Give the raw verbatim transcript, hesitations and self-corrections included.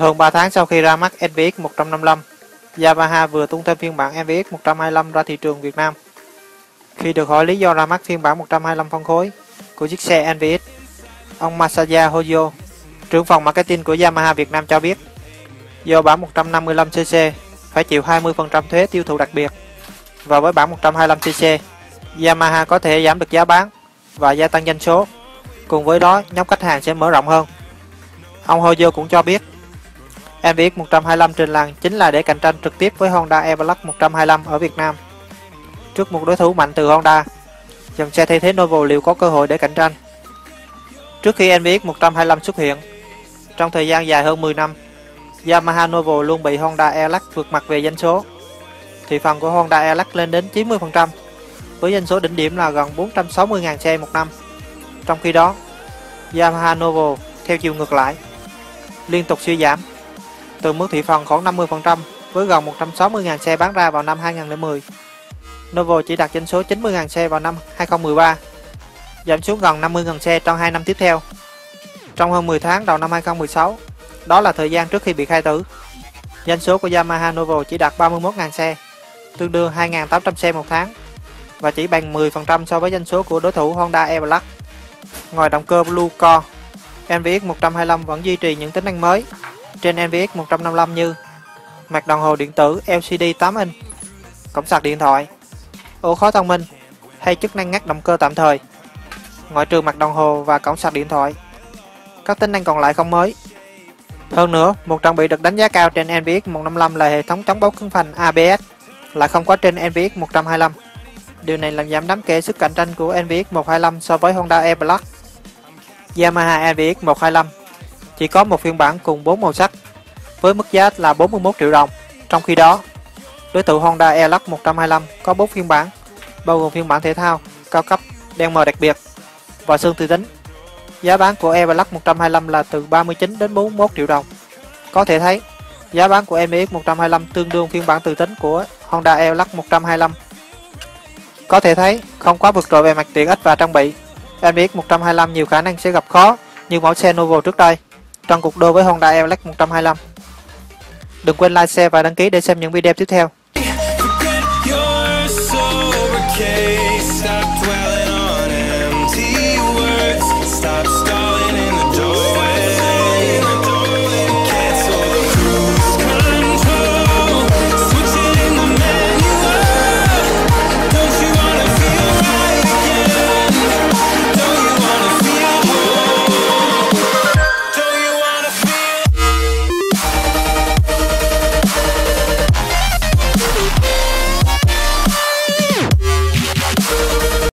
Hơn ba tháng sau khi ra mắt en vê ích một trăm năm mươi lăm, Yamaha vừa tung thêm phiên bản en vê ích một trăm hai mươi lăm ra thị trường Việt Nam. Khi được hỏi lý do ra mắt phiên bản một trăm hai mươi lăm phân khối của chiếc xe en vê ích, ông Masaya Hojo, trưởng phòng marketing của Yamaha Việt Nam cho biết, do bản một trăm năm mươi lăm xê xê phải chịu hai mươi phần trăm thuế tiêu thụ đặc biệt, và với bản một trăm hai mươi lăm xê xê, Yamaha có thể giảm được giá bán và gia tăng doanh số. Cùng với đó, nhóm khách hàng sẽ mở rộng hơn. Ông Hojo cũng cho biết, en vê ích một trăm hai mươi lăm trên làn chính là để cạnh tranh trực tiếp với Honda Airblast một trăm hai mươi lăm ở Việt Nam. Trước một đối thủ mạnh từ Honda, dòng xe thay thế Novo liệu có cơ hội để cạnh tranh? Trước khi en vê ích một trăm hai mươi lăm xuất hiện, trong thời gian dài hơn mười năm, Yamaha Novo luôn bị Honda Airlux vượt mặt về doanh số. Thị phần của Honda Airlux lên đến chín mươi phần trăm, với doanh số đỉnh điểm là gần bốn trăm sáu mươi nghìn xe một năm. Trong khi đó, Yamaha Novo theo chiều ngược lại, liên tục suy giảm, từ mức thị phần khoảng năm mươi phần trăm với gần một trăm sáu mươi nghìn xe bán ra vào năm hai nghìn không trăm mười. Novo chỉ đạt doanh số chín mươi nghìn xe vào năm hai nghìn không trăm mười ba, giảm xuống gần năm mươi nghìn xe trong hai năm tiếp theo. Trong hơn mười tháng đầu năm hai nghìn không trăm mười sáu, đó là thời gian trước khi bị khai tử, doanh số của Yamaha Novo chỉ đạt ba mươi mốt nghìn xe, tương đương hai nghìn tám trăm xe một tháng, và chỉ bằng mười phần trăm so với doanh số của đối thủ Honda Airblast. Ngoài động cơ Blue Core, en vê ích một trăm hai mươi lăm vẫn duy trì những tính năng mới trên en vê ích một trăm năm mươi lăm như mặt đồng hồ điện tử lờ xê đê tám inch, cổng sạc điện thoại, ổ khóa thông minh hay chức năng ngắt động cơ tạm thời. Ngoại trừ mặt đồng hồ và cổng sạc điện thoại, các tính năng còn lại không mới. Hơn nữa, một trang bị được đánh giá cao trên en vê ích một trăm năm mươi lăm là hệ thống chống bóp cứng phanh a bê ét, lại không có trên en vê ích một trăm hai mươi lăm. Điều này làm giảm đáng kể sức cạnh tranh của en vê ích một trăm hai mươi lăm so với Honda Airblast. Yamaha en vê ích một trăm hai mươi lăm chỉ có một phiên bản cùng bốn màu sắc, với mức giá là bốn mươi mốt triệu đồng. Trong khi đó, đối thủ Honda Airlux một trăm hai mươi lăm có bốn phiên bản, bao gồm phiên bản thể thao, cao cấp, đen mờ đặc biệt và sơn tươi tính. Giá bán của Airlux một trăm hai mươi lăm là từ ba mươi chín đến bốn mươi mốt triệu đồng. Có thể thấy, giá bán của en vê ích một trăm hai mươi lăm tương đương phiên bản tươi tính của Honda Airlux một trăm hai mươi lăm. Có thể thấy, không quá vượt trội về mặt tiện ích và trang bị, en vê ích một trăm hai mươi lăm nhiều khả năng sẽ gặp khó như mẫu xe Novo trước đây trong cuộc đua với Honda Airlux một trăm hai mươi lăm. Đừng quên like, share và đăng ký để xem những video tiếp theo.